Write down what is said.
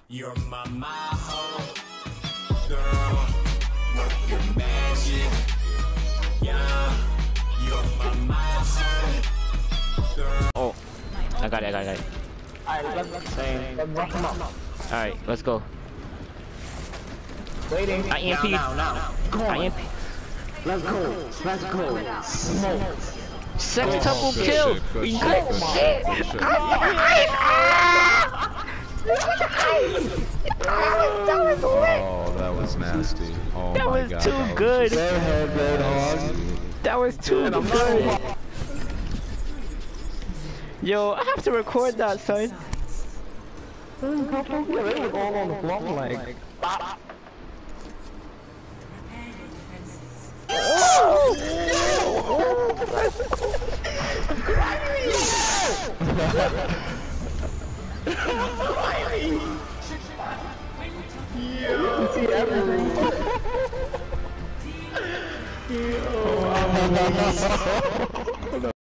You're my home girl, work your magic. Yeah, you're my home girl. Oh, I got it. Alright, let's go. Waiting. I EMP. Now. I EMP. Let's go. Smoke. Sextuple kill. Good shit. Oh, that was nasty. Oh That my was god. too good. That was too good. Yo, I have to record that, son. They were all on the floor like.